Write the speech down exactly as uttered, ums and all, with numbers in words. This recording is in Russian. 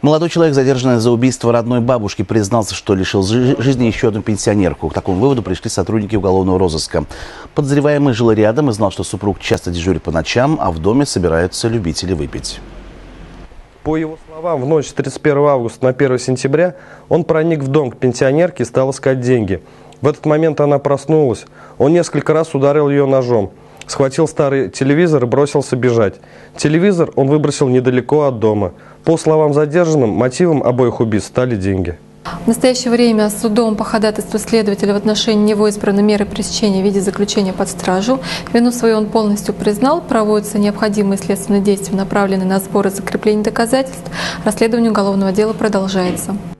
Молодой человек, задержанный за убийство родной бабушки, признался, что лишил жизни еще одну пенсионерку. К такому выводу пришли сотрудники уголовного розыска. Подозреваемый жил рядом и знал, что супруг часто дежурит по ночам, а в доме собираются любители выпить. По его словам, в ночь с тридцать первого августа на первое сентября он проник в дом к пенсионерке и стал искать деньги. В этот момент она проснулась. Он несколько раз ударил ее ножом, схватил старый телевизор и бросился бежать. Телевизор он выбросил недалеко от дома. По словам задержанным, мотивом обоих убийств стали деньги. В настоящее время судом по ходатайству следователя в отношении него избраны меры пресечения в виде заключения под стражу. Вину свою он полностью признал. Проводятся необходимые следственные действия, направленные на сбор и закрепление доказательств. Расследование уголовного дела продолжается.